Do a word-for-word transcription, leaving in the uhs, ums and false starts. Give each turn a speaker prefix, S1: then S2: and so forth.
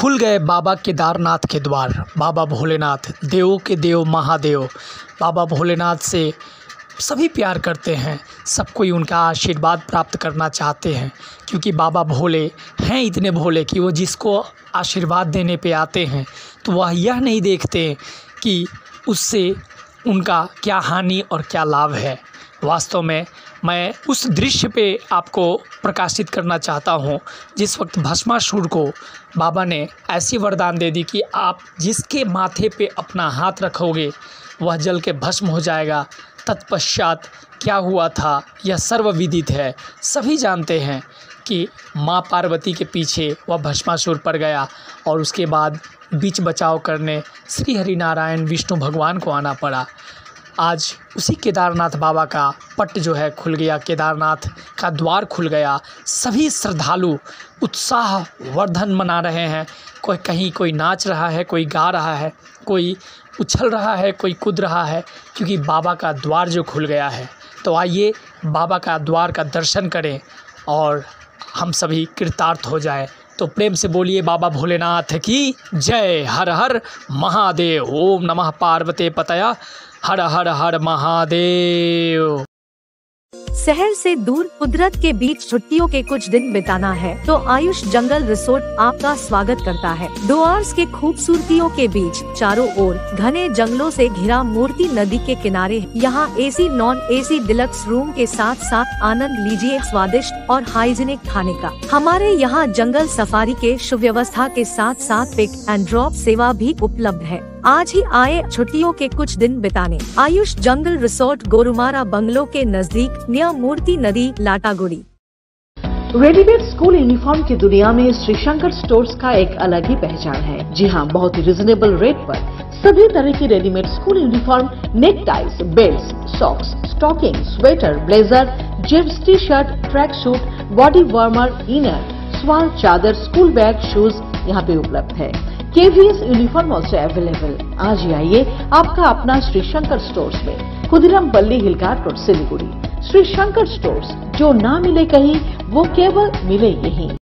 S1: खुल गए बाबा केदारनाथ के द्वार। बाबा भोलेनाथ देवों के देव महादेव बाबा भोलेनाथ से सभी प्यार करते हैं, सब कोई उनका आशीर्वाद प्राप्त करना चाहते हैं, क्योंकि बाबा भोले हैं इतने भोले कि वो जिसको आशीर्वाद देने पे आते हैं तो वह यह नहीं देखते कि उससे उनका क्या हानि और क्या लाभ है। वास्तव में मैं उस दृश्य पे आपको प्रकाशित करना चाहता हूँ जिस वक्त भस्मासुर को बाबा ने ऐसी वरदान दे दी कि आप जिसके माथे पे अपना हाथ रखोगे वह जल के भस्म हो जाएगा। तत्पश्चात क्या हुआ था यह सर्वविदित है, सभी जानते हैं कि माँ पार्वती के पीछे वह भस्मासुर पड़ गया और उसके बाद बीच बचाव करने श्री हरिनारायण विष्णु भगवान को आना पड़ा। आज उसी केदारनाथ बाबा का पट जो है खुल गया, केदारनाथ का द्वार खुल गया। सभी श्रद्धालु उत्साह वर्धन मना रहे हैं। कोई कहीं कोई नाच रहा है, कोई गा रहा है, कोई उछल रहा है, कोई कूद रहा है, क्योंकि बाबा का द्वार जो खुल गया है। तो आइए बाबा का द्वार का दर्शन करें और हम सभी कृतार्थ हो जाएं। तो प्रेम से बोलिए बाबा भोलेनाथ की जय। हर हर महादेव। ओम नमः पार्वते पतया। हर हर हर महादेव।
S2: शहर से दूर कुदरत के बीच छुट्टियों के कुछ दिन बिताना है तो आयुष जंगल रिसोर्ट आपका स्वागत करता है। डुआर्स के खूबसूरतियों के बीच चारों ओर घने जंगलों से घिरा मूर्ति नदी के किनारे यहाँ AC non AC deluxe room के साथ साथ आनंद लीजिए स्वादिष्ट और हाइजीनिक खाने का। हमारे यहाँ जंगल सफारी के सुव्यवस्था के साथ साथ पिक एंड ड्रॉप सेवा भी उपलब्ध है। आज ही आए छुट्टियों के कुछ दिन बिताने। Ayush jungle resort Gorumara bungalow के नजदीक नियर मूर्ति नदी लाटागुड़ी।
S3: रेडीमेड स्कूल यूनिफॉर्म की दुनिया में श्री शंकर स्टोर्स का एक अलग ही पहचान है। जी हाँ, बहुत ही रिजनेबल रेट पर सभी तरह की readymade school uniform, neck ties, belt, socks, stocking, sweater, blazer, jeans T shirt, track suit, body warmer, inner, स्वाल, चादर, स्कूल बैग, शूज यहाँ पे उपलब्ध है। KVS uniform also available. आज ही आइए आपका अपना श्री शंकर स्टोर्स में, खुदिराम पल्ली हिलघाट रोड, सिलीगुड़ी। श्री शंकर स्टोर्स, जो ना मिले कहीं वो केवल मिले यहीं।